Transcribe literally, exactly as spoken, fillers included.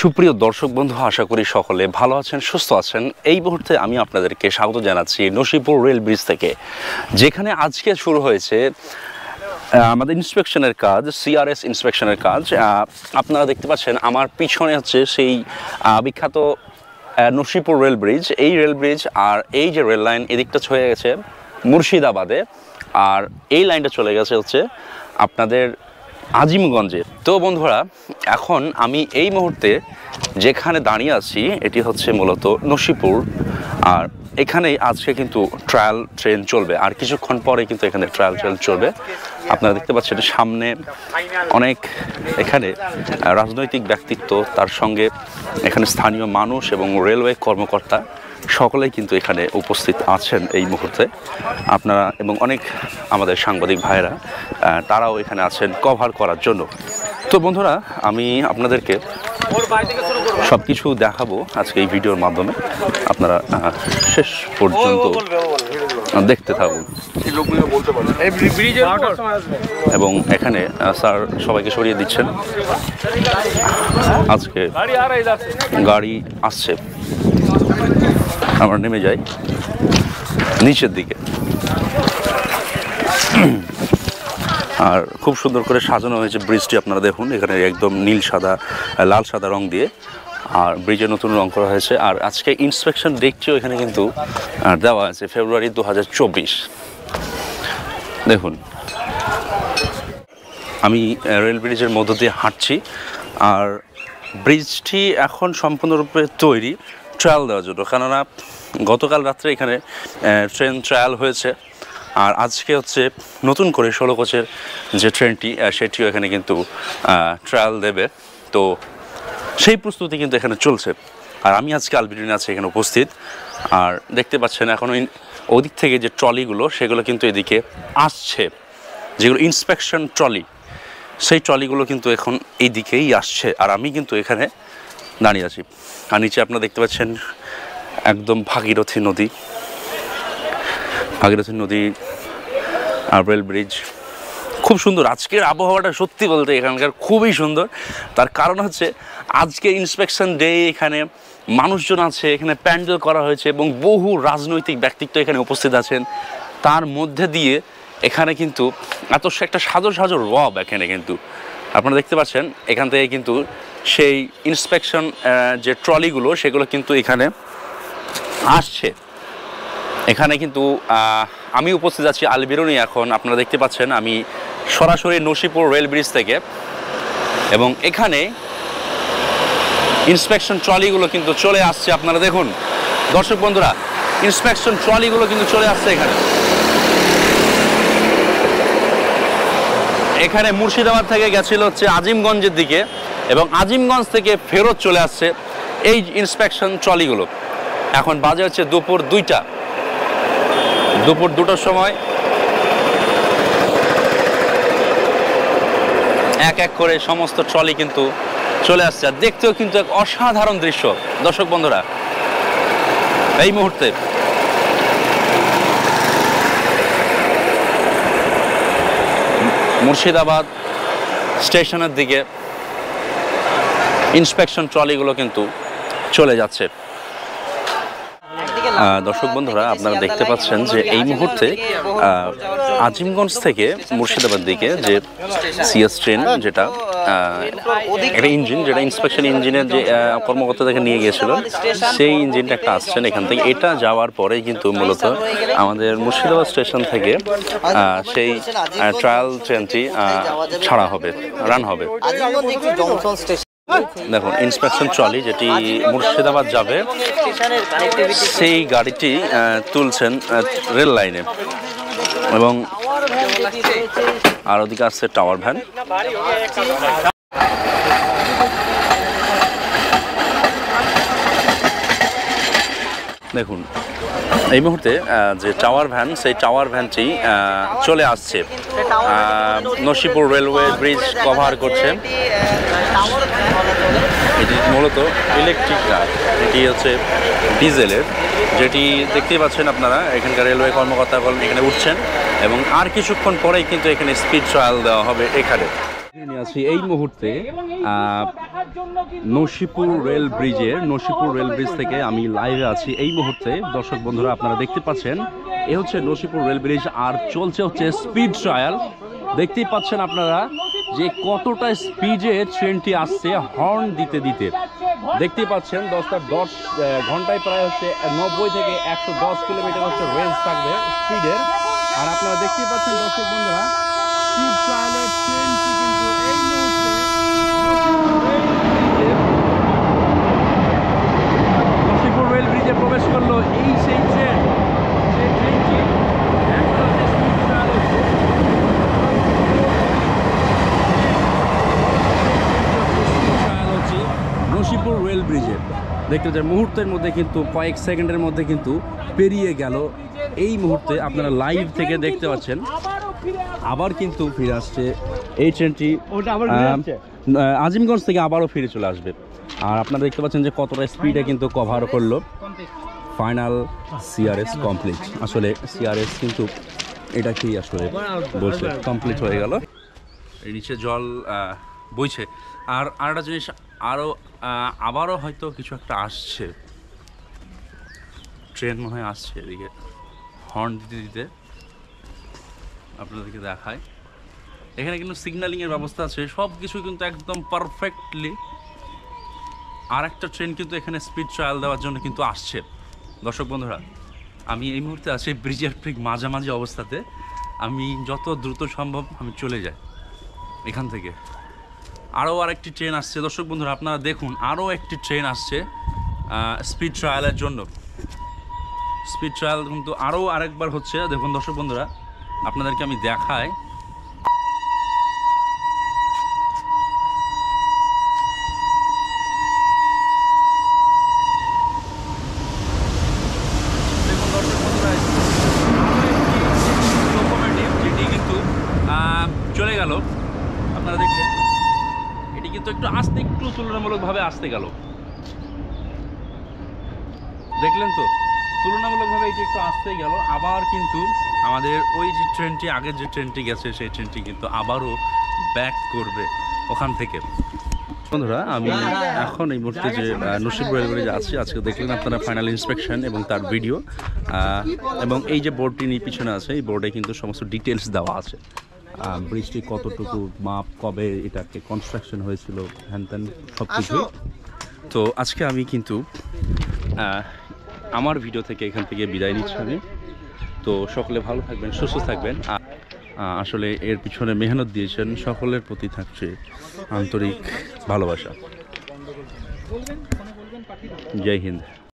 সুপ্রিয় দর্শক বন্ধু, আশা করি সকলে ভালো আছেন, সুস্থ আছেন। এই মুহূর্তে আমি আপনাদেরকে স্বাগত জানাচ্ছি নসিপুর রেল ব্রিজ থেকে, যেখানে আজকে শুরু হয়েছে আমাদের ইন্সপেকশনের কাজ, সিআরএস ইন্সপেকশনের কাজ। আপনারা দেখতে পাচ্ছেন আমার পিছনে হচ্ছে সেই বিখ্যাত নসিপুর রেল ব্রিজ। এই রেল ব্রিজ আর এই যে রেল লাইন, এদিকটা হয়ে গেছে মুর্শিদাবাদে, আর এই লাইনটা চলে গেছে হচ্ছে আপনাদের আজিমগঞ্জে। তো বন্ধুরা, এখন আমি এই মুহূর্তে যেখানে দাঁড়িয়ে আছি এটি হচ্ছে মূলত নসিপুর, আর এখানে আজকে কিন্তু ট্রায়াল ট্রেন চলবে, আর কিছুক্ষণ পরে কিন্তু এখানে ট্রায়াল ট্রেন চলবে। আপনারা দেখতে পাচ্ছেন সামনে অনেক এখানে রাজনৈতিক ব্যক্তিত্ব, তার সঙ্গে এখানে স্থানীয় মানুষ এবং রেলওয়ে কর্মকর্তা সকলেই কিন্তু এখানে উপস্থিত আছেন এই মুহূর্তে আপনারা, এবং অনেক আমাদের সাংবাদিক ভাইরা তারাও এখানে আছেন কভার করার জন্য। তো বন্ধুরা, আমি আপনাদেরকে সব কিছু দেখাবো আজকে এই ভিডিওর মাধ্যমে, আপনারা শেষ পর্যন্ত দেখতে থাকুন। এবং এখানে স্যার সবাইকে সরিয়ে দিচ্ছেন, আজকে গাড়ি আসছে। আমরা নেমে যাই নিচের দিকে, আর খুব সুন্দর করে সাজানো হয়েছে ব্রিজটি। আপনারা দেখুন, এখানে একদম নীল সাদা লাল সাদা রং দিয়ে, আর ব্রিজে নতুন রং করা হয়েছে। আর আজকে ইন্সপেকশন ডেটটিও এখানে কিন্তু দেওয়া আছে, ফেব্রুয়ারি দু হাজার চব্বিশ। দেখুন, আমি রেল ব্রিজের মধ্য দিয়ে হাঁটছি, আর ব্রিজটি এখন সম্পূর্ণরূপে তৈরি ট্রায়াল দেওয়ার জন্য, কেননা গতকাল রাত্রে এখানে ট্রেন ট্রায়াল হয়েছে, আর আজকে হচ্ছে নতুন করে ষোলো কোচের যে ট্রেনটি সেটিও এখানে কিন্তু ট্রায়াল দেবে। তো সেই প্রস্তুতি কিন্তু এখানে চলছে, আর আমি আজকে আলবিরুনে আছি এখানে উপস্থিত। আর দেখতে পাচ্ছেন এখন ওদিক থেকে যে ট্রলিগুলো সেগুলো কিন্তু এদিকে আসছে, যেগুলো ইন্সপেকশন ট্রলি, সেই ট্রলিগুলো কিন্তু এখন এই দিকেই আসছে, আর আমি কিন্তু এখানে দাঁড়িয়ে আছি। আর নিচে আপনারা দেখতে পাচ্ছেন একদম ভাগীরথী নদী, ভাগীরথী নদী আর রেল ব্রিজ। খুব সুন্দর আজকের আবহাওয়াটা, সত্যি বলতে এখানকার খুবই সুন্দর। তার কারণ হচ্ছে আজকে ইন্সপেকশন ডে, এখানে মানুষজন আছে, এখানে প্যান্ডেল করা হয়েছে এবং বহু রাজনৈতিক ব্যক্তিত্ব এখানে উপস্থিত আছেন। তার মধ্যে দিয়ে এখানে কিন্তু এত একটা সাজো সাজো রব, এখানে কিন্তু আপনারা দেখতে পাচ্ছেন এখান থেকে কিন্তু সেই ইন্সপেকশন যে ট্রলিগুলো সেগুলো কিন্তু এখানে আসছে। এখানে কিন্তু আমি উপস্থিত আছি আলবিরুনি। এখন আপনারা দেখতে পাচ্ছেন আমি সরাসরি নসিপুর রেল ব্রিজ থেকে, এবং এখানে ইন্সপেকশন ট্রলিগুলো কিন্তু চলে আসছে। আপনারা দেখুন দর্শক বন্ধুরা, ইন্সপেকশন ট্রলিগুলো কিন্তু চলে আসছে এখানে। এখানে মুর্শিদাবাদ থেকে গেছিল হচ্ছে আজিমগঞ্জের দিকে, এবং আজিমগঞ্জ থেকে ফেরত চলে আসছে এই ইন্সপেকশন ট্রলিগুলো। এখন বাজে হচ্ছে দুপুর দুইটা, দুপুর দুটোর সময় এক এক করে সমস্ত ট্রলি কিন্তু চলে আসছে, আর দেখতেও কিন্তু এক অসাধারণ দৃশ্য দর্শক বন্ধুরা। এই মুহূর্তে মুর্শিদাবাদ স্টেশনের দিকে ইন্সপেকশন ট্রলিগুলো কিন্তু চলে যাচ্ছে। দর্শক বন্ধুরা, আপনারা দেখতে পাচ্ছেন যে এই মুহূর্তে আজিমগঞ্জ থেকে মুর্শিদাবাদ দিকে যে সিএস ট্রেন, যেটা একটা ইঞ্জিন, যেটা ইন্সপেকশন ইঞ্জিনের যে কর্মকর্তা থেকে নিয়ে গিয়েছিল, সেই ইঞ্জিনটা একটা আসছেন এখান থেকে। এটা যাওয়ার পরে কিন্তু মূলত আমাদের মুর্শিদাবাদ স্টেশন থেকে সেই ট্রায়াল ট্রেনটি ছাড়া হবে, রান হবে। দেখুন, ইন্সপেকশন ট্রলি যেটি মুর্শিদাবাদ যাবে, সেই গাড়িটি তুলছেন রেল লাইনে, এবং আর ওদিকে আসছে টাওয়ার ভ্যান। দেখুন, এই মুহূর্তে যে টাওয়ার ভ্যান, সেই টাওয়ার ভ্যানটি চলে আসছে, নসিপুর রেলওয়ে ব্রিজ কভার করছে। এটি মূলত ইলেকট্রিক কার, এটি হচ্ছে ডিজেলের, যেটি দেখতেই পাচ্ছেন আপনারা। এখানকার রেলওয়ে কর্মকর্তা এখানে উঠছেন, এবং আর কিছুক্ষণ পরেই কিন্তু এখানে স্পিড ট্রায়াল দেওয়া হবে এখানে। আছি এই মুহূর্তে নসিপুর রেল ব্রিজের নসিপুর রেল ব্রিজ থেকে আমি লাইভে আছি এই মুহূর্তে। দর্শক বন্ধুরা আপনারা দেখতে পাচ্ছেন এ হচ্ছে নসিপুর রেল ব্রিজ, আর চলছে হচ্ছে স্পিড ট্রায়াল। দেখতেই পাচ্ছেন আপনারা যে কতটা স্পিডে ট্রেনটি আসছে হর্ন দিতে দিতে। দেখতেই পাচ্ছেন দশটা দশ ঘন্টায় প্রায় হচ্ছে নব্বই থেকে একশো দশ কিলোমিটার হচ্ছে রেঞ্জ থাকবে স্পিডের। আর আপনারা দেখতেই পাচ্ছেন দর্শক বন্ধুরা স্পিড ট্রায়ালের ট্রেনটি কিন্তু এই মুহূর্তে নসিপুর রেল ব্রিজে প্রবেশ করলো। এই সেই ট্রেন, সেই ট্রেনটি নসিপুর রেল ব্রিজে দেখতে যে মুহূর্তের মধ্যে কিন্তু কয়েক সেকেন্ডের মধ্যে কিন্তু পেরিয়ে গেল। এই মুহূর্তে আপনারা লাইভ থেকে দেখতে পাচ্ছেন আবার কিন্তু ফিরে আসছে এই ট্রেনটি, আজিমগঞ্জ থেকে আবারও ফিরে চলে আসবে। আর আপনারা দেখতে পাচ্ছেন যে কতটা স্পিডে কিন্তু কভার করলো। Final CRS complete. আসলে সিআরএস কিন্তু এটা কি আসলে বলছে কমপ্লিট হয়ে গেল। এই নিচে জল বইছে। আর আরেকটা জিনিস, আরও আবারও হয়তো কিছু একটা আসছে, ট্রেন মনে হয় আসছে এদিকে হর্ন দিতে দিতে। আপনাদেরকে দেখায় এখানে কিন্তু সিগন্যালিংয়ের ব্যবস্থা আছে, সব কিছু কিন্তু একদম পারফেক্টলি। আর একটা ট্রেন কিন্তু এখানে স্পিড ট্রায়াল দেওয়ার জন্য কিন্তু আসছে। দর্শক বন্ধুরা আমি এই মুহূর্তে আছি ব্রিজের ঠিক মাঝামাঝি অবস্থাতে। আমি যত দ্রুত সম্ভব আমি চলে যাই এখান থেকে। আরও আরেকটি ট্রেন আসছে দর্শক বন্ধুরা, আপনারা দেখুন আরও একটি ট্রেন আসছে স্পিড ট্রায়ালের জন্য। স্পিড ট্রায়াল কিন্তু আরও আরেকবার হচ্ছে। দেখুন দর্শক বন্ধুরা আপনাদেরকে আমি দেখাই। দেখুন দর্শক বন্ধুরা লোকোমোটিভ যেটি কিন্তু চলে গেল। আপনারা দেখলেন এটি কিন্তু একটু আসতে একটু তুলনামূলকভাবে আসতে গেল, দেখলেন তো তুলনামূলকভাবে এটি একটু আসতে গেল। আবার কিন্তু আমাদের ওই যে ট্রেনটি আগের যে ট্রেনটি গেছে সেই ট্রেনটি কিন্তু আবারও ব্যাক করবে ওখান থেকে। বন্ধুরা আমি এখন এই মুহূর্তে যে নসিপুর রেল ব্রিজে আছি, আজকে দেখলেন আপনারা ফাইনাল ইন্সপেকশন এবং তার ভিডিও। এবং এই যে বোর্ডটি নিয়ে পিছনে আছে এই বোর্ডে কিন্তু সমস্ত ডিটেলস দেওয়া আছে, ব্রিজটি কতটুকু মাপ, কবে এটাকে কনস্ট্রাকশন হয়েছিল, হ্যান ত্যান সব কিছুই। তো আজকে আমি কিন্তু আমার ভিডিও থেকে এখান থেকে বিদায় নিচ্ছি আমি। তো সকলে ভালো থাকবেন, সুস্থ থাকবেন। আসলে এর পিছনে মেহনত দিয়েছেন, সকলের প্রতি থাকছে আন্তরিক ভালোবাসা। জয় হিন্দ।